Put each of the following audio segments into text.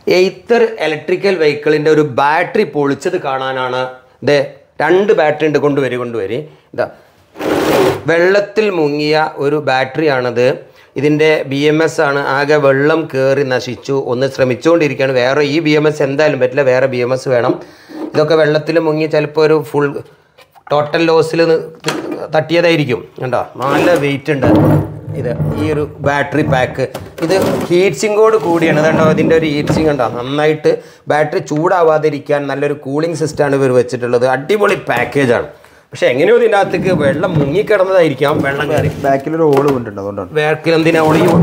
Either electrical വെഹിക്കിളിൻ്റെ ഒരു battery പൊളിച്ചത് കാണാനാണ്. ഇതേ 2 ബാറ്ററി ഉണ്ട്, കൊണ്ടുവരി. ഇതാ വെള്ളത്തിൽ മുങ്ങിയ ഒരു ബാറ്ററിയാണത്. ഇതിൻ്റെ BMS ആണ്. ആകെ വെള്ളം കയറി നശിച്ചു. ഒന്ന് ശ്രമിച്ചുകൊണ്ടിരിക്കുകയാണ്. വേറെ ഈ BMS എന്തായാലും പറ്റില്ല, വേറെ BMS വേണം. ഇതൊക്കെ വെള്ളത്തിൽ മുങ്ങി ചിലപ്പോൾ ഒരു ഫുൾ ടോട്ടൽ ലോസിൽ തട്ടിയതായിരിക്കും. കണ്ടോ, നല്ല വെയിറ്റ് ഉണ്ട് ഇത്. ഈ ഒരു ബാറ്ററി പാക്ക് ഇത് ഹീറ്റ് സിങ്കോട് കൂടിയാണ്. കണ്ടോ, ഇതിൻ്റെ ഒരു ഹീറ്റ് സിങ്ക് ഉണ്ടോ, നന്നായിട്ട് ബാറ്ററി ചൂടാവാതിരിക്കാൻ നല്ലൊരു കൂളിംഗ് സിസ്റ്റമാണ് ഇവർ വെച്ചിട്ടുള്ളത്. അടിപൊളി പാക്കേജാണ്. പക്ഷെ എങ്ങനെയോ ഇതിൻ്റെ അകത്തേക്ക് വെള്ളം മുങ്ങിക്കിടന്നതായിരിക്കാം, വെള്ളം കയറി. ബാക്കിലൊരു ഹോള് കൊണ്ടുണ്ട്, അതുകൊണ്ടാണ്. ബാക്കിൽ എന്തിനാ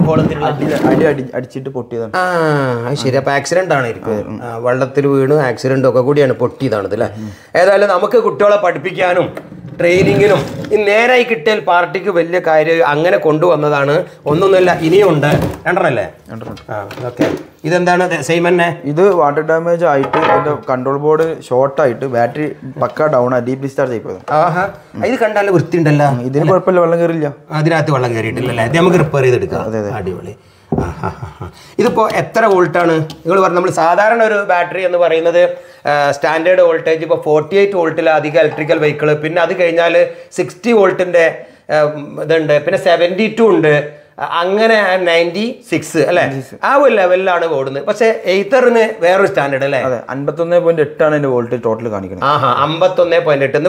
അടിച്ചിട്ട് പൊട്ടിയതാണ്. അത് ശരി. അപ്പോൾ ആക്സിഡൻ്റ് ആണായിരിക്കും, വെള്ളത്തിൽ വീണ് ആക്സിഡൻ്റ് ഒക്കെ കൂടിയാണ് പൊട്ടിയതാണിത് അല്ലേ. ഏതായാലും നമുക്ക് കുട്ടികളെ പഠിപ്പിക്കാനും ട്രെയിനിങ്ങിനും ഈ നേരായി കിട്ടിയാൽ പാർട്ടിക്ക് വലിയ കാര്യം അങ്ങനെ കൊണ്ടുവന്നതാണ്. ഒന്നൊന്നുമില്ല, ഇനിയും ഉണ്ട്. രണ്ടെണ്ണല്ലേ? ഓക്കെ. ഇതെന്താണ് സെയിം തന്നെ? ഇത് വാട്ടർ ഡാമേജ് ആയിട്ട് ഇതിന്റെ കൺട്രോൾ ബോർഡ് ഷോർട്ട് ആയിട്ട് ബാറ്ററി പക്ക ഡൗൺ ആ ഡീപ് ഡിസ്ചാർജ് ആയിപ്പോയത്. ഇത് കണ്ടാൽ വൃത്തി ഉണ്ടല്ലോ. ഇതിന് കുഴപ്പമില്ല, വെള്ളം കയറില്ല. അതിനകത്ത് വെള്ളം കയറിയിട്ടില്ലല്ലേ? അത് നമുക്ക് റിപ്പയർ ചെയ്തെടുക്കാം. അടിപൊളി. ഇതിപ്പോൾ എത്ര വോൾട്ടാണ് നിങ്ങൾ പറഞ്ഞത്? നമ്മൾ സാധാരണ ഒരു ബാറ്ററി എന്ന് പറയുന്നത് സ്റ്റാൻഡേർഡ് വോൾട്ടേജ് ഇപ്പോൾ 48 വോൾട്ടിൽ അധികം ഇലക്ട്രിക്കൽ വെഹിക്കിൾ, പിന്നെ അത് കഴിഞ്ഞാൽ 60 വോൾട്ടിൻ്റെ ഇതുണ്ട്, പിന്നെ 72 ഉണ്ട്, അങ്ങനെ 96 അല്ലേ, ആ ഒരു ലെവലിലാണ് ഓടുന്നത്. പക്ഷേ എയ്ത്തറിന് വേറൊരു സ്റ്റാൻഡേർഡ് അല്ലേ? 51.8 ആണ് എൻ്റെ വോൾട്ടേജ് ടോട്ടൽ കാണിക്കുന്നത്. 51.8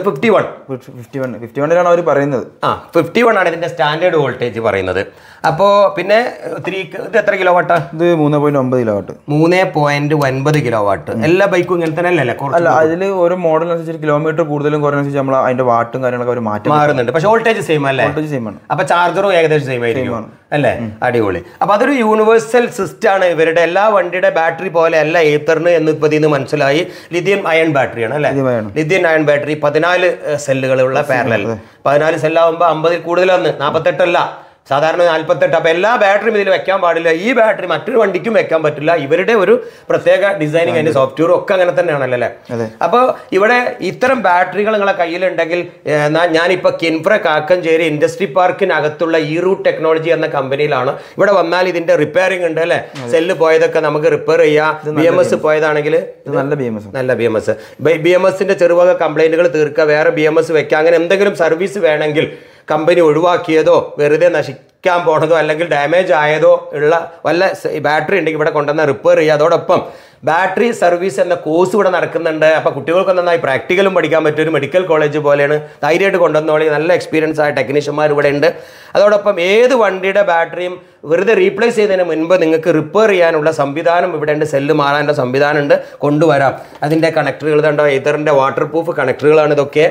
51 അവർ പറയുന്നത്. 51 ആണ് ഇതിന്റെ സ്റ്റാൻഡേർഡ് വോൾട്ടേജ് പറയുന്നത്. അപ്പോൾ പിന്നെ ഇത് എത്ര കിലോ വാട്ടാ? ഇത് 3.9 കിലോ വാട്ട്. 3.9 kilo watt. എല്ലാ ബൈക്കും ഇങ്ങനെ തന്നെ അല്ലേ? അല്ല, അതിൽ ഓരോ മോഡലിനനുസരിച്ച് കിലോമീറ്റർ കൂടുതലും കുറഞ്ഞനുസരിച്ച് നമ്മൾ അതിന്റെ വാട്ടും കാര്യങ്ങളൊക്കെ അവർ മാറുന്നുണ്ട്. പക്ഷേ വോൾട്ടേജ് സെയിം അല്ലേ? വോൾട്ടേജ് സെയിം ആണ്. അപ്പൊ ചാർജറും ഏകദേശം സെയിം ആയിരിക്കും അല്ലേ? അടിപൊളി. അപ്പൊ അതൊരു യൂണിവേഴ്സൽ സിസ്റ്റം ആണ്. ഇവരുടെ എല്ലാ വണ്ടിയുടെ ബാറ്ററി പോലെ അല്ല എയ്ത്തറിന് എന്ന് ഇപ്പൊ ഇതിന് മനസ്സിലായി. ലിഥിയം അയൺ ബാറ്ററിയാണ് അല്ലേ? ലിഥിയം അയൺ ബാറ്ററി 14 സെല്ലുകളുള്ള പാരലൽ. 14 സെല്ലാവുമ്പോൾ 50 കൂടുതലൊന്ന് 48 അല്ല, സാധാരണ 48. അപ്പോൾ എല്ലാ ബാറ്ററിയും ഇതിൽ വെക്കാൻ പാടില്ല. ഈ ബാറ്ററി മറ്റൊരു വണ്ടിക്കും വെക്കാൻ പറ്റില്ല. ഇവരുടെ ഒരു പ്രത്യേക ഡിസൈനിങ്, അതിൻ്റെ സോഫ്റ്റ്വെയർ ഒക്കെ അങ്ങനെ തന്നെയാണല്ലോ അല്ലേ? അപ്പോൾ ഇവിടെ ഇത്തരം ബാറ്ററികൾ നിങ്ങളെ കയ്യിലുണ്ടെങ്കിൽ ഞാനിപ്പോൾ കിൻഫ്ര കാക്കഞ്ചേരി ഇൻഡസ്ട്രി പാർക്കിനകത്തുള്ള ഈ റൂട്ട് ടെക്നോളജി എന്ന കമ്പനിയിലാണ്. ഇവിടെ വന്നാൽ ഇതിൻ്റെ റിപ്പയറിംഗ് ഉണ്ട് അല്ലേ? സെല്ല് പോയതൊക്കെ നമുക്ക് റിപ്പയർ ചെയ്യാം. BMS പോയതാണെങ്കിൽ നല്ല BMSന്റെ ചെറുവക കംപ്ലൈൻറ്റുകൾ തീർക്കുക, വേറെ BMS വെക്കുക, അങ്ങനെ എന്തെങ്കിലും സർവീസ് വേണമെങ്കിൽ കമ്പനി ഒഴിവാക്കിയതോ വെറുതെ നശിക്കാൻ പോണതോ അല്ലെങ്കിൽ ഡാമേജ് ആയതോ ഉള്ള വല്ല ബാറ്ററി ഉണ്ടെങ്കിൽ ഇവിടെ കൊണ്ടുവന്ന് റിപ്പയർ ചെയ്യുക. അതോടൊപ്പം ബാറ്ററി സർവീസ് എന്ന കോഴ്സ് ഇവിടെ നടക്കുന്നുണ്ട്. അപ്പോൾ കുട്ടികൾക്ക് നന്നായി പ്രാക്ടിക്കലും പഠിക്കാൻ പറ്റും. ഒരു മെഡിക്കൽ കോളേജ് പോലെയാണ്. ധൈര്യമായിട്ട് കൊണ്ടുവന്നോളി. നല്ല എക്സ്പീരിയൻസ് ആയ ടെക്നീഷ്യന്മാർ ഇവിടെ ഉണ്ട്. അതോടൊപ്പം ഏത് വണ്ടിയുടെ ബാറ്ററിയും വെറുതെ റീപ്ലേസ് ചെയ്തതിന് മുൻപ് നിങ്ങൾക്ക് റിപ്പയർ ചെയ്യാനുള്ള സംവിധാനം ഇവിടെ ഉണ്ട്. സെല്ല് മാറാനുള്ള സംവിധാനം ഉണ്ട്, കൊണ്ടുവരാം. അതിൻ്റെ കണക്ടറുകൾ കണ്ടോ, എയ്ത്തറിൻ്റെ വാട്ടർ പ്രൂഫ് കണക്ടറുകളാണ് ഇതൊക്കെ.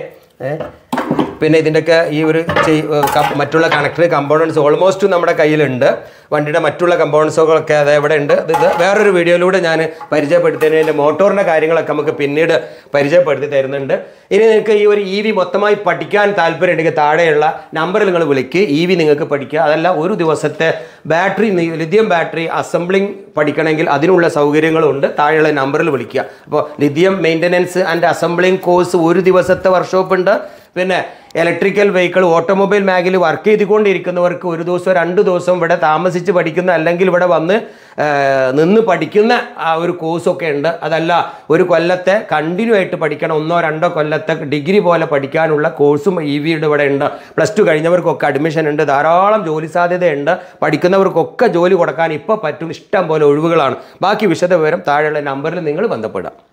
പിന്നെ ഇതിൻ്റെയൊക്കെ ഈ ഒരു മറ്റുള്ള കണക്ടർ കമ്പോണൻസ് ഓൾമോസ്റ്റ് നമ്മുടെ കയ്യിലുണ്ട്. വണ്ടിയുടെ മറ്റുള്ള കമ്പോണൻസുകളൊക്കെ അത് എവിടെ ഉണ്ട്. ഇത് വേറൊരു വീഡിയോയിലൂടെ ഞാൻ പരിചയപ്പെടുത്തുന്നതിൻ്റെ മോട്ടോറിൻ്റെ കാര്യങ്ങളൊക്കെ നമുക്ക് പിന്നീട് പരിചയപ്പെടുത്തി തരുന്നുണ്ട്. ഇനി നിങ്ങൾക്ക് ഈ ഒരു EV മൊത്തമായി പഠിക്കാൻ താല്പര്യം ഉണ്ടെങ്കിൽ താഴെയുള്ള നമ്പറിൽ നിങ്ങൾ വിളിക്കുക. EV നിങ്ങൾക്ക് പഠിക്കുക. അതല്ല, ഒരു ദിവസത്തെ ബാറ്ററി ലിഥിയം ബാറ്ററി അസംബ്ലിംഗ് പഠിക്കണമെങ്കിൽ അതിനുള്ള സൗകര്യങ്ങളുണ്ട്. താഴെയുള്ള നമ്പറിൽ വിളിക്കുക. അപ്പോൾ lithium maintenance and assembling course ഒരു ദിവസത്തെ വർക്ക്ഷോപ്പ് ഉണ്ട്. പിന്നെ ഇലക്ട്രിക്കൽ വെഹിക്കിൾ ഓട്ടോമൊബൈൽ മേഖലയിൽ വർക്ക് ചെയ്തുകൊണ്ടിരിക്കുന്നവർക്ക് ഒരു ദിവസം 2 ദിവസം ഇവിടെ താമസിച്ച് പഠിക്കുന്ന അല്ലെങ്കിൽ ഇവിടെ വന്ന് നിന്ന് പഠിക്കുന്ന ആ ഒരു കോഴ്സൊക്കെ ഉണ്ട്. അതല്ല, ഒരു കൊല്ലത്തെ കണ്ടിന്യൂ ആയിട്ട് പഠിക്കണം, 1-2 കൊല്ലത്തെ ഡിഗ്രി പോലെ പഠിക്കാനുള്ള കോഴ്സും EVയുടെ ഇവിടെ ഉണ്ട്. +2 കഴിഞ്ഞവർക്കൊക്കെ അഡ്മിഷൻ ഉണ്ട്. ധാരാളം ജോലി സാധ്യതയുണ്ട്. പഠിക്കുന്നവർക്കൊക്കെ ജോലി കൊടുക്കാൻ ഇപ്പോൾ പറ്റും. ഇഷ്ടം പോലെ ഒഴിവുകളാണ്. ബാക്കി വിശദവിവരം താഴെയുള്ള നമ്പറിൽ നിങ്ങൾ ബന്ധപ്പെടാം.